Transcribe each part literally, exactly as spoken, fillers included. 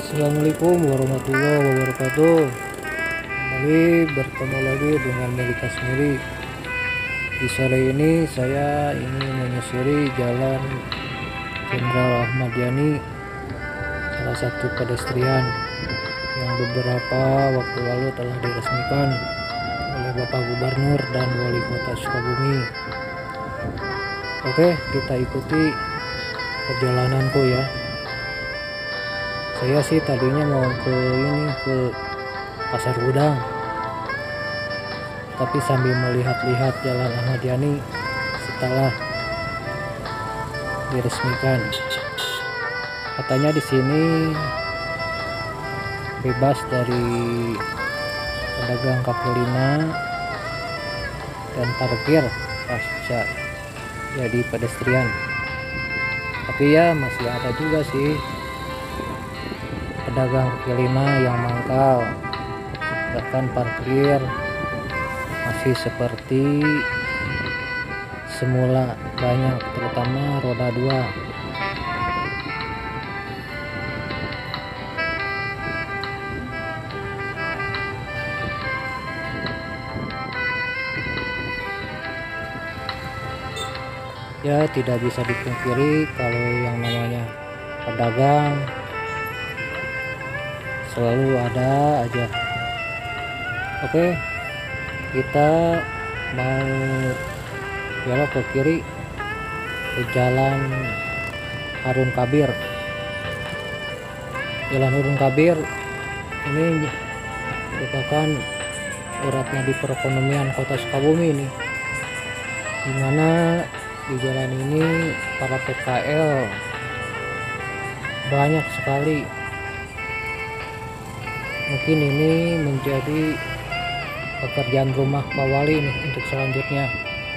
Assalamualaikum warahmatullahi wabarakatuh. Kembali bertemu lagi dengan Melika Smiri. Di sore ini saya ingin menyusuri Jalan Jenderal Ahmad Yani, salah satu pedestrian yang beberapa waktu lalu telah diresmikan oleh Bapak Gubernur dan Wali Kota Sukabumi. Oke, kita ikuti perjalananku ya. Saya sih tadinya mau ke ini ke Pasar Gudang, tapi sambil melihat-lihat Jalan Ahmad Yani setelah diresmikan. Katanya di sini bebas dari pedagang kaki lima dan parkir pasca jadi pedestrian. Tapi ya masih ada juga sih pedagang kaki lima yang mangkal, bahkan parkir masih seperti semula banyak, terutama roda dua. Ya, tidak bisa dipungkiri kalau yang namanya pedagang selalu ada aja. Oke, kita mau belok ke kiri ke Jalan Harun Kabir. Jalan Harun Kabir ini merupakan uratnya di perekonomian Kota Sukabumi ini, dimana di jalan ini para P K L banyak sekali. Mungkin ini menjadi pekerjaan rumah Pak Wali nih untuk selanjutnya.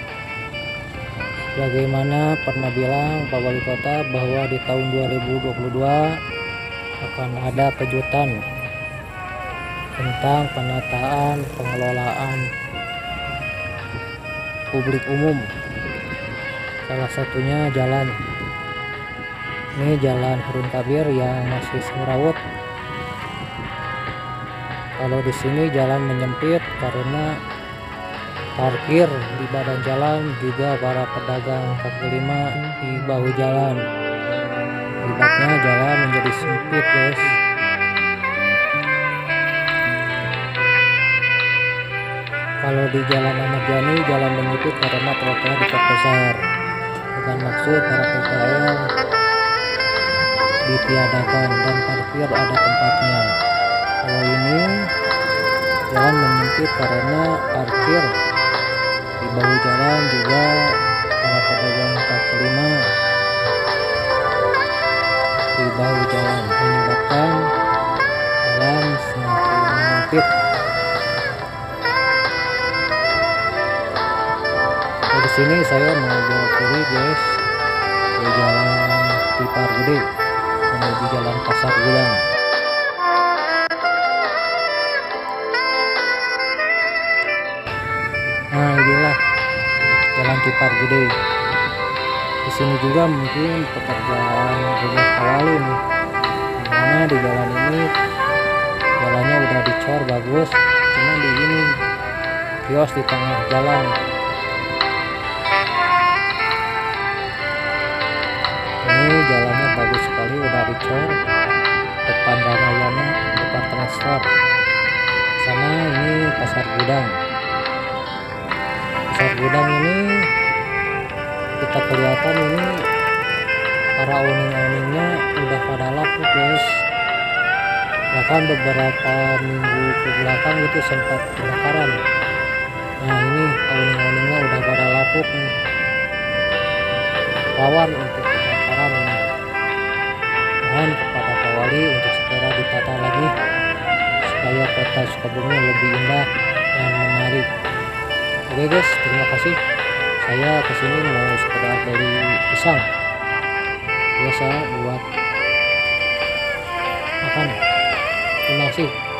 Bagaimana pernah bilang Pak Wali Kota bahwa di tahun dua ribu dua puluh dua akan ada kejutan tentang penataan pengelolaan publik umum. Salah satunya jalan. Ini Jalan Harun Kabir yang masih semrawut. Kalau di sini jalan menyempit karena parkir di badan jalan, juga para pedagang kaki lima di bahu jalan. Akibatnya jalan menjadi sempit, guys. Kalau di Jalan Ahmad Yani jalan menyempit karena trotoar diperbesar dengan maksud para P K L ditiadakan dan parkir ada tempatnya. Kalau ini jalan menyempit karena parkir di bahu jalan, juga para pedagang kaki lima di bahu jalan, menyebabkan jalan semakin menyempit. Dari sini saya mau belok kiri, guys, ke Jalan Tipar Gede menuju Jalan Pasar Gudang. Nah, inilah Jalan Tipar Gede. Di sini juga mungkin pekerjaan rumah awali nih, dimana di jalan ini jalannya udah dicor bagus, cuma di ini kios di tengah jalan. Ini jalannya bagus sekali, udah dicor. Depan Ramayana, depan transfer. Sana ini Pasar Gudang. Pasar Gudang ini kita kelihatan ini para owning-owningnya udah pada laku, guys. Bahkan beberapa minggu ke belakang itu sempat kebakaran. Nah, ini owning-owningnya udah pada laku nih, rawan untuk kebakaran ini. Mohon kepada Pak Wali untuk segera ditata lagi supaya Kota Sukabumi lebih indah dan menarik. Oke, guys, terima kasih. Saya kesini mau sekedar beli pisang biasa buat makan. Terima kasih.